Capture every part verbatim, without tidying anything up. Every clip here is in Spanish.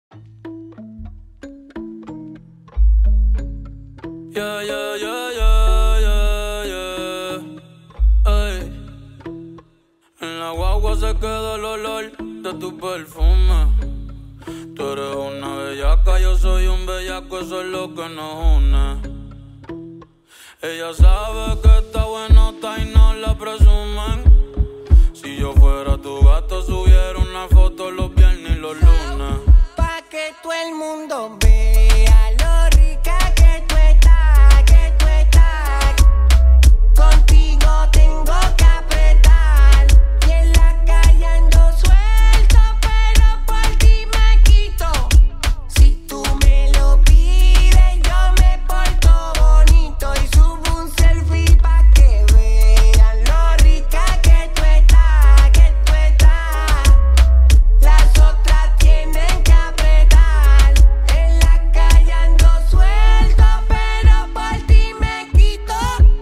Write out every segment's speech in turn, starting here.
Yeah, yeah, yeah, yeah, yeah, yeah. Ey. En la guagua se queda el olor de tu perfume. Tú eres una bellaca, yo soy un bellaco, eso es lo que nos une. Ella sabe que está buenota y no la presumen. Si yo fuera tu gato, subiera una foto los viernes y los lunes. Pa' que todo el mundo vea lo rica que tú estás, que tú estás. Contigo tengo que apretar. Y en la calle ando suelto, pero por ti me quito. Si tú me lo pides, yo me porto bonito. Y subo un selfie pa' que vean lo rica que tú estás, que tú estás. Las otras tienen que apretar. En la calle ando suelto, pero por ti me quito.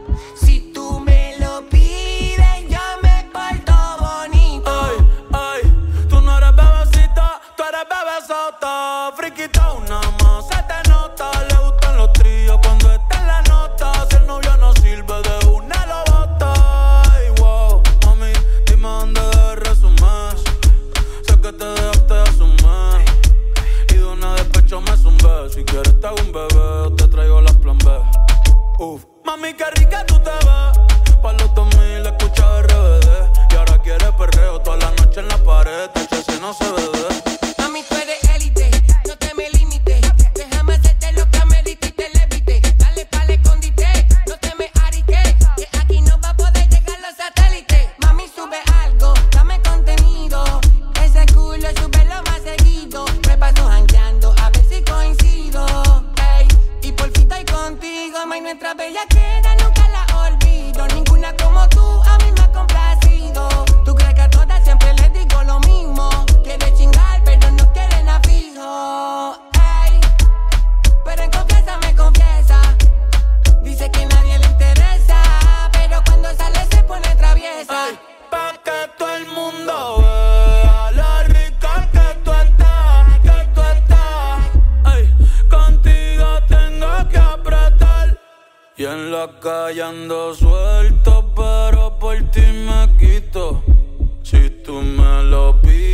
Si tú me lo pides, yo me porto bonito. Ay, ay, tú no eres bebecita, tú eres bebesota. Friquita una más, se te nota. Le gustan los tríos cuando está en la nota. Si el novio no sirve, de una lo bota. Ay, wow, mami, dime dónde debe resumir. Sé que te dejaste de asumir. Y de una despecho me zumbé. Si quieres te hago un bebé o te traigo las plan B. Uf, mami, qué rica tú te ves. Pa' los dos mil escucha R B D. Y ahora quieres perreo toda la noche en la pared. Tache, si no se ve de. Mami, tú eres élite, no te me limites. Déjame hacerte lo que amerite y te levite. Dale pa'l escondite, no te me ariques. Que aquí no va a poder llegar los satélites. Mami, sube algo, dame contenido. Ese culo sube lo más seguido. Me paso jangueando a ver si coincido. Ey, y por fin estoy contigo. May, nuestra bellaquera nunca la olvido. Ninguna como tú a mí me ha complacido. Tú crees que a todas siempre les digo lo mismo. Quiere chingar, pero no quieren a fijo. Ey, pero en confianza me confiesa. Dice que nadie le interesa, pero cuando sale se pone traviesa. Ay, pa' que todo el mundo vea lo rica que tú estás, que tú estás. Ay, contigo tengo que apretar. Y en la calle ando suelto, pero por ti me quito. Si tú me lo pides.